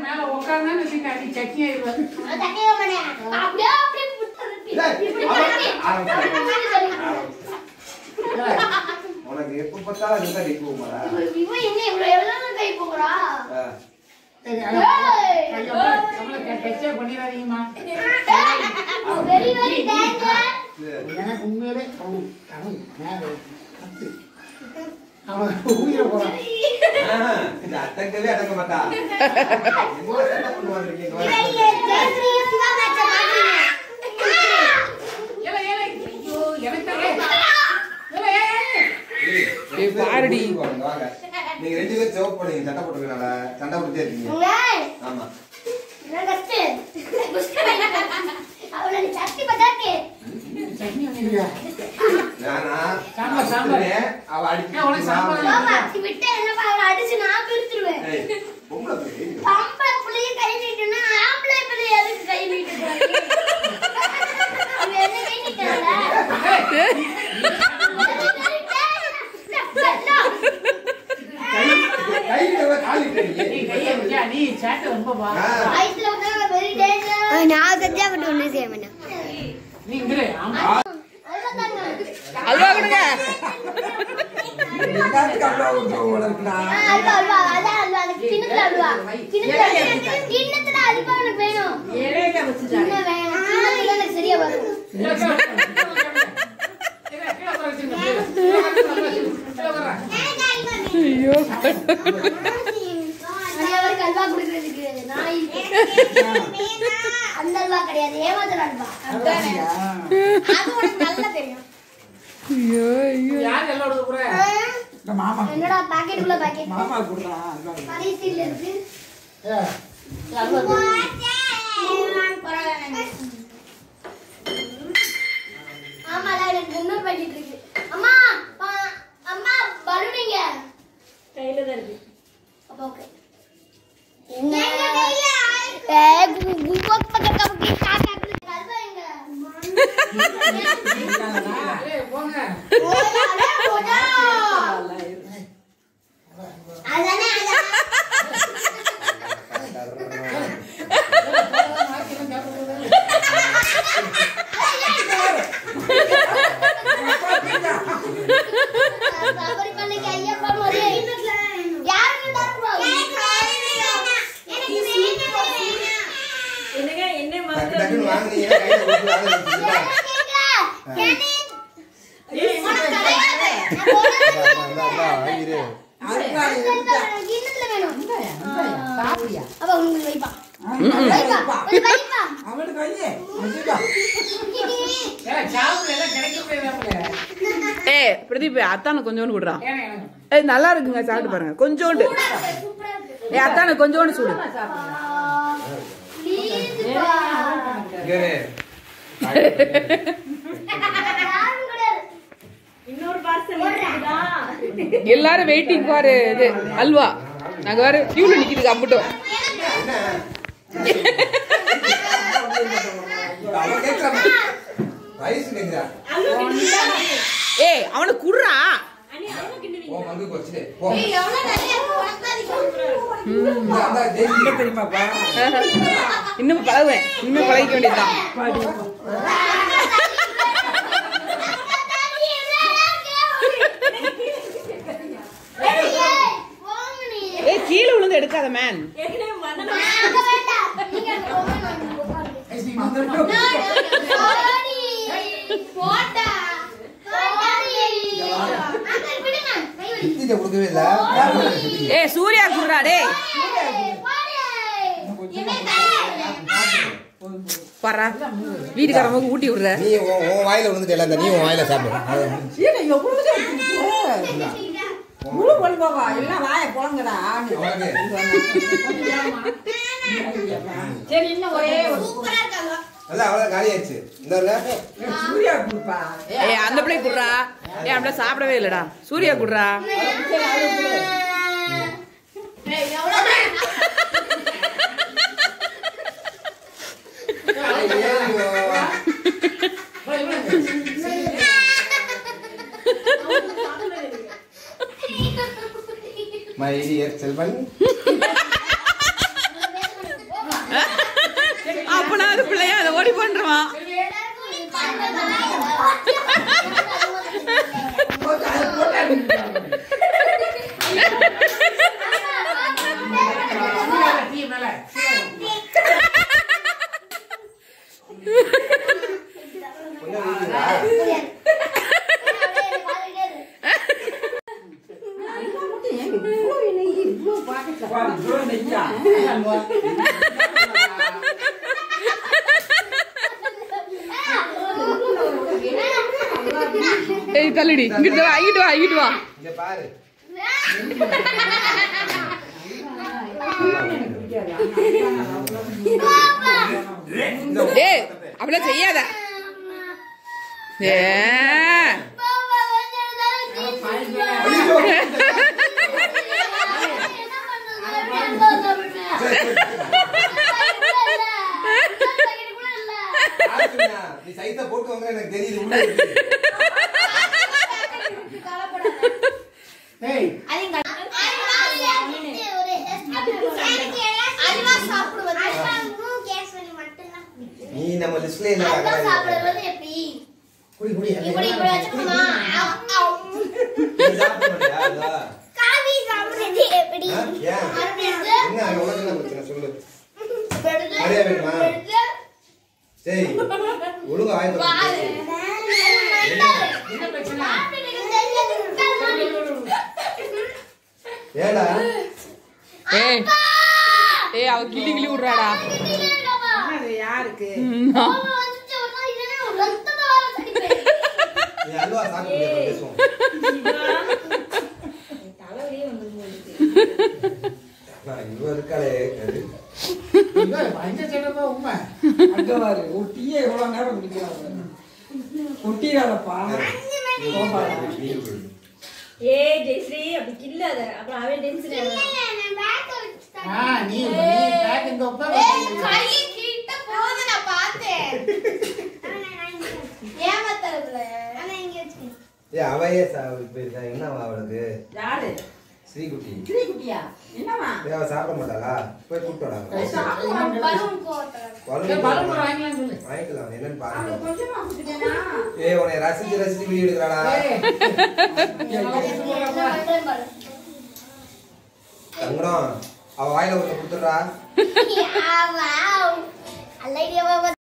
மேல உட்கார்ந்தா நீ சட்னி ஆயிடுவ. அப்படியே அப்படியே உனக்கு எப்ப பார்த்தாலும் இதுதான் கை போகுமாடா? இவன் என்ன இவ்வளவு எவ்வளவு கை போகுறா? Very very danger. எனக்கு உண்மையிலே அவன் உயிரை போறான். இந்த அட்டக்கவே அடக்க மாட்டா. பாரடி நீங்க ரெண்டு பேரும் ஜோக் பண்ணுங்க. சண்டை போட்டுக்கனால சண்டை போட்டுட்டே இருக்கீங்க. ஆமா அவ அடிச்சு நான் பிரிச்சிருவேன். கை நீட்டுனா ஆம்பளை பிள்ளை எதுக்கு கை நீட்டுறாங்க? என்ன கை நீட்டுறாங்க? நான் சத்தியா விட்டு ஒண்ணு செய்ய மாட்டேன். அல்வா கொடுங்க. சரியா வரும். ஐயோ அல்வா குடுக்கிறதுக்கு அந்த அல்வா கிடையாது, ஏமாத்துற அல்வா. அது உனக்கு நல்லா தெரியும். ஐயோ ஐயோ என்னடா பாக்கெட்டுக்குள்ள பாக்கெட் மாமா குடுறா பரிசில இருக்கு. ஆமால எனக்கு இன்னொரு பாக்கெட் இருக்கு. அம்மா அம்மா பலூனிங்க கையில தான் இருக்கு. அப்ப ஓகே என்ன கையில கும்பக் பக்கெட் கபக்கி காக்கா கல்வாங்க. ஏய் போங்க ஓடா ஓடா அதானே சாபரி பள்ளிக்கு ஐயப்பா மோரே யாருக்கு தரப்போ எனக்கு என்னங்க என்ன மாதிரி டக்கு வாங்குறீங்க கையில கொடுத்து வாங்குறீங்க கேனி ஏய் மன கடையாதே நான் இரு கிண்ணத்துல வேணும் சாப்பிடியா அப்ப உங்களுக்கு வைப்பா வைப்பா வைப்பா அவனுக்கு கையே அதுடா ஏய் சாப்பிடு எல்லாம் கிடைக்கவே இல்ல. ஏய் பிரதீப் அத்தானு கொஞ்சோண்டு குடுறா. ஏய் நல்லா இருக்குங்க சாப்பிட்டு பாருங்க கொஞ்சோண்டு. ஏய் அத்தானு கொஞ்சோண்டு சுடு. ப்ளீஸ் பா கேரே இன்னொரு பார்சல் இருக்குடா. எல்லாரும் வெயிட்டிங் ஃபார் இது அல்வா. நாங்க வேற கியூல நிக்குது அம்புட்டோம். ஏய் அவனை குடுறா. ஓ மங்கு போச்சு போ. ஏய் எவ்வளவு நிறைய உனக்கு தெரியுமாப்பா? இன்னும் பழகுவேன். இன்னும் பழகிக்க வேண்டியதுதான். ஏய் கீழே விழுந்து எடுக்காத மேன். ஏய் சூர்யா குடுறா டேய். பாரா வீட்டுக்காரங்க ஊட்டி விடுற. நீ உன் வாயில விழுந்துட்டல அந்த நீ உன் வாயில சாப்பிடு. முழு பொழுவா எல்லாம் வாயை போங்கடா. சரி இன்னும் ஒரே சூப்பரா இருக்காங்க. அல்ல அவ்வளவு காலி ஆயிடுச்சு. இந்தல சூர்யா குடுப்பா. ஏய் அந்த பிள்ளை குடுறா. ஏய் அப்படியே சாப்பிடவே இல்லடா. சூர்யா குடுறா. ஏய் எவ்வளவு My dear children. மேல கொஞ்சம் ஊத்திடா. ஏய் தள்ளிடி இங்கிட்டு வா இங்கிட்டு வா இங்கிட்டு வா இங்க பாரு. ஏய் அப்படிலாம் செய்யாத ஏ நீ சைஸா போட்டு வாங்க எனக்கு தெரியுது உள்ள இருக்கு. ஏய் நீ நம்ம லிஸ்ட்ல என்ன பாக்குற? குடி குடி. நீ சாப்பிட மாட்டியா? என்ன உனக்கு என்ன பிரச்சனை சொல்லு. நிறைய வேணுமா? சரி ஒழுங்கா ஆயிடும். என்ன பிரச்சனை ஏடா ஏய் ஏய் அவ கிளி கிளி விடுறாடா யாருக்கு நீ அல்வா சாப்பிட்டு பேசுவோம். தலைவலியே வந்து இவ இருக்காளே அது. பஞ்ச செலவா உண்மை அங்க பாரு ஒரு டீயை எவ்வளவு நேரம் குடிக்கிறாங்க குட்டியாலப்பா ஏய் ஜெயஸ்ரீ அப்படி கில்லாத அப்புறம் அவன் டென்ஷன் நீ பேக் இங்க உட்கார அவையே என்ன அவளுக்கு யாரு ஸ்ரீகுட்டி குட்டியா என்னவா அவ சாப்பிட மாட்டாளா போய் கூப்பிட்டு பலூன் வாங்கலாம் சொல்லு வாங்கிக்கலாம் என்னன்னு அவங்க பாருங்க. கொஞ்சமா குடுத்துட்டேனா ஏய் உன்னை ரசிச்சு ரசிச்சு வீடியோ எடுக்கிறாடா. தங்கடம் அவ வாயில ஒண்ணு கொடுத்துடுறா.